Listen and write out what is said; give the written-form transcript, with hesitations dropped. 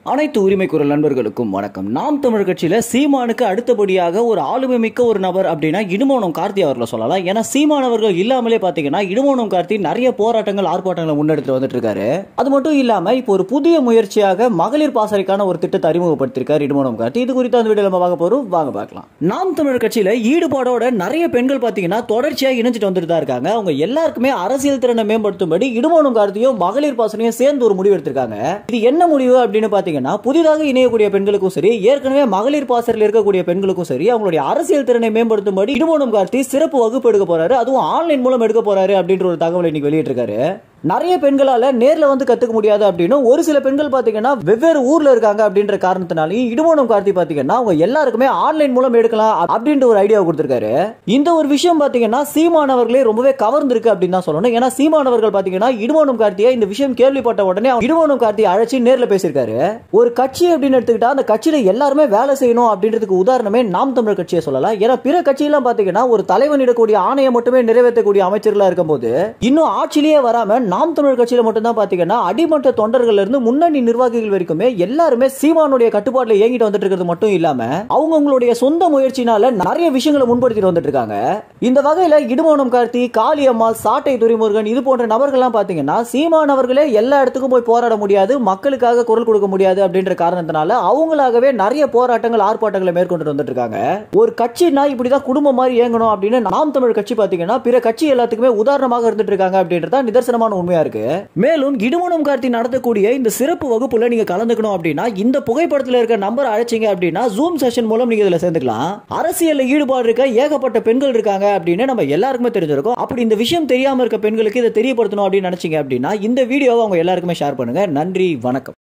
அனைத்து உரிமை குரல் நண்பர்களுக்கும் வணக்கம். நாம் தமிழர் கட்சியில சீமானுக்கு அடுத்தபடியாக ஒரு ஆளுமை மிக்க ஒரு நபர் அப்படின்னா இடுமோனம் கார்த்தி அவர்களை சொல்லலாம். ஏன்னா சீமான் அவர்கள் இல்லாமலே பாத்தீங்கன்னா இடுமோனம் கார்த்தி நிறைய போராட்டங்கள் ஆர்ப்பாட்டங்களை முன்னெடுத்து வந்துட்டு இருக்காரு. அது மட்டும் இல்லாம இப்போ ஒரு புதிய முயற்சியாக மகளிர் பாசறைக்கான ஒரு திட்டத்தை அறிமுகப்படுத்திருக்காரு இடுமோனம் கார்த்தி. இது குறித்து அந்த வீடியோ நம்ம பார்க்க போறோம், வாங்க பார்க்கலாம். நாம் தமிழர் கட்சியில ஈடுபாடோட நிறைய பெண்கள் பாத்தீங்கன்னா தொடர்ச்சியா இணைஞ்சிட்டு வந்துட்டு தான் இருக்காங்க. அவங்க எல்லாருக்குமே அரசியல் திறனை மேம்படுத்தும்படி இடுமோனம் கார்த்தியும் மகளிர் பாசறையும் சேர்ந்து ஒரு முடிவு எடுத்திருக்காங்க. இது என்ன முடிவு அப்படின்னு பாத்தீங்கன்னா, புதிதாக இணையக்கூடிய பெண்களுக்கும் சரி, ஏற்கனவே மகளிர் பாசறையில் இருக்கக்கூடிய பெண்களுக்கும் சரி, அவங்களுடைய அரசியல் திறனை மேம்படுத்தும்படி இடுமோனம் கார்த்தி சிறப்பு வகுப்பு எடுக்க போறாரு. அதுவும் ஆன்லைன் மூலம் எடுக்க போறாரு அப்படின்ற ஒரு தகவலை இன்னைக்கு வெளியிட்டிருக்காரு. நிறைய பெண்களால நேர்ல வந்து கத்துக்க முடியாது அப்படின்னு ஒரு சில பெண்கள் பாத்தீங்கன்னா வெவ்வேறு ஊர்ல இருக்காங்க அப்படின்ற காரணத்தினாலையும் இடுமோனம் கார்த்தி பாத்தீங்கன்னா அவங்க எல்லாருக்குமே ஆன்லைன் மூலம் எடுக்கலாம் அப்படின்ற ஒரு ஐடியா கொடுத்திருக்காரு. இந்த ஒரு விஷயம் பாத்தீங்கன்னா சீமானவர்களே ரொம்பவே கவர்ந்திருக்கு அப்படின்னு தான் சொல்லணும். ஏன்னா சீமானவர்கள் பாத்தீங்கன்னா இடுமோனம் கார்த்தியை இந்த விஷயம் கேள்விப்பட்ட உடனே இடுமோனம் கார்த்தி அழைச்சி நேர்ல பேசியிருக்காரு. ஒரு கட்சி அப்படின்னு எடுத்துக்கிட்டா அந்த கட்சியில எல்லாருமே வேலை செய்யணும் அப்படின்றதுக்கு உதாரணமே நாம் தமிழர் கட்சியை சொல்லலாம். ஏன்னா பிற கட்சியெல்லாம் பாத்தீங்கன்னா ஒரு தலைவன் இடக்கூடிய ஆணையை மட்டுமே நிறைவேற்றக்கூடிய அமைச்சர்களா இருக்கும் போது இன்னும் ஆட்சியிலேயே வராம நாம் தமிழர் கட்சியில மட்டும் தான் பாத்தீங்கன்னா அடிமட்ட தொண்டர்கள்ல இருந்து முன்னணி நிர்வாகிகள் வரைக்குமே எல்லாருமே சீமானுடைய கட்டுப்பாட்டுல இயங்கிட்டு வந்துட்டு இருக்கிறது மட்டும் இல்லாம அவங்களுடைய சொந்த முயற்சினால நிறைய விஷயங்களை முன்படுத்திட்டு வந்துட்டு இருக்காங்க. இந்த வகையில இடுமோனம் கார்த்தி, காளியம்மாள், சாட்டை துரைமுருகன் இது போன்ற நபர்கள்லாம் பாத்தீங்கன்னா சீமான் அவர்களே எல்லா இடத்துக்கும் போய் போராட முடியாது, மக்களுக்காக குரல் கொடுக்க முடியாது அப்படின்ற காரணத்தினால அவங்களாகவே நிறைய போராட்டங்கள் ஆர்ப்பாட்டங்களை மேற்கொண்டு வந்துட்டு இருக்காங்க. ஒரு கட்சினா இப்படிதான் குடும்பம் மாதிரி இயங்கணும் அப்படின்னு நாம் தமிழர் கட்சி பாத்தீங்கன்னா பிற கட்சி எல்லாத்துக்குமே உதாரணமாக இருந்துட்டு இருக்காங்க அப்படின்றத நிதர்சனமான உண்மையா இருக்கு. மேலும் இடுமோனம் கார்த்தி நடத்தக்கூடிய இந்த சிறப்பு வகுப்புல நீங்க கலந்துக்கணும் அப்படின்னா இந்த புகைப்படத்தில் இருக்க நம்பர் அழைச்சிங்க அப்படின்னா ஜூம் செஷன் மூலம் நீங்க இதுல சேர்ந்துக்கலாம். அரசியல் ஈடுபாடு இருக்க ஏகப்பட்ட பெண்கள் இருக்காங்க அப்படின்னு நம்ம எல்லாருக்குமே தெரிஞ்சிருக்கும். அப்படி இந்த விஷயம் தெரியாம இருக்க பெண்களுக்கு இதை தெரியப்படுத்தணும் அப்படின்னு நினைச்சீங்க அப்படின்னா இந்த வீடியோவை அவங்க எல்லாருக்குமே ஷேர் பண்ணுங்க. நன்றி, வணக்கம்.